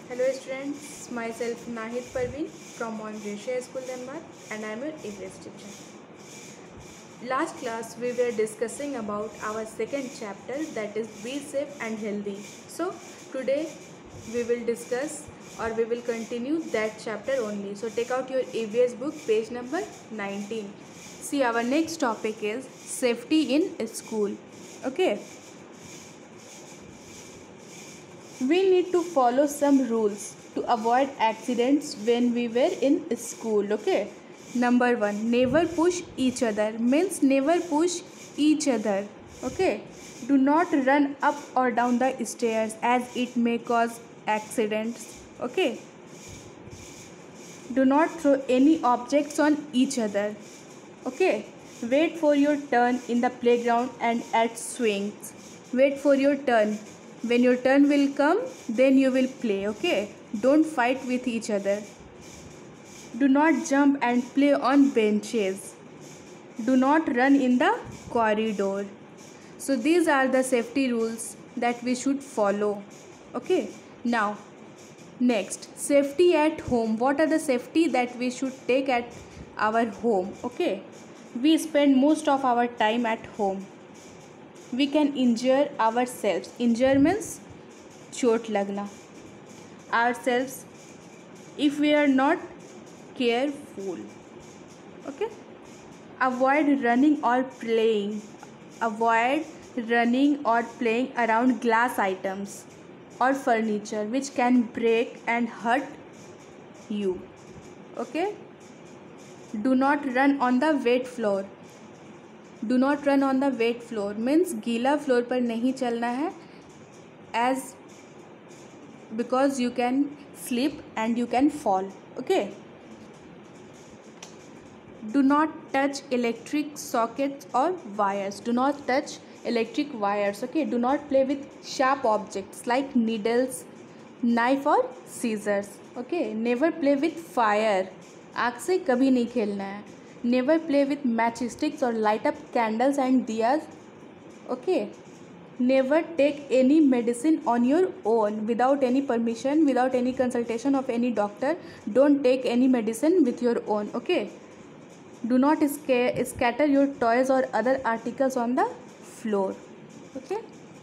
Hello students, myself Nahid Parveen from Mount Gracia School Denmark and I am your English teacher. Last class we were discussing about our second chapter, that is be safe and healthy. So today we will discuss or we will continue that chapter only. So take out your EVS book, page number 19. See, our next topic is safety in school. Okay. We need to follow some rules to avoid accidents when we were in school. Okay. Number 1, never push each other, means never push each other. Okay. Do not run up or down the stairs as it may cause accidents. Okay. Do not throw any objects on each other. Okay. Wait for your turn in the playground and at swings. Wait for your turn. When your turn will come, then you will play. Okay. Don't fight with each other. Do not jump and play on benches. Do not run in the corridor. So these are the safety rules that we should follow. Okay. Now, next, safety at home. What are the safety that we should take at our home? Okay. We spend most of our time at home. We can injure ourselves. Injure means chot lagna. Ourselves if we are not careful. Okay. Avoid running or playing. Avoid running or playing around glass items or furniture which can break and hurt you. Okay. Do not run on the wet floor. Do not run on the wet floor means गीला floor पर नहीं चलना है, as because you can slip and you can fall. Okay. Do not touch electric sockets or wires. Do not touch electric wires. Okay. Do not play with sharp objects like needles, knife or scissors. Okay. Never play with fire. आग से कभी नहीं खेलना है. Never play with matchsticks or light up candles and diyas. Okay. Never take any medicine on your own without any permission, without any consultation of any doctor. Don't take any medicine with your own. Okay. Do not scatter your toys or other articles on the floor. Okay.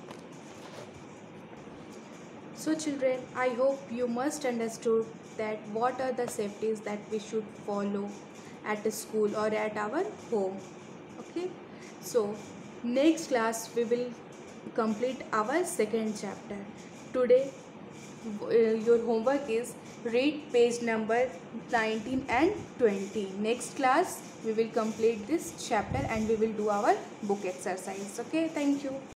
So children, I hope you must understood that what are the safeties that we should follow at a school or at our home. Okay. So next class we will complete our second chapter. Today your homework is read page number 19 and 20. Next class we will complete this chapter and we will do our book exercise. Okay. Thank you.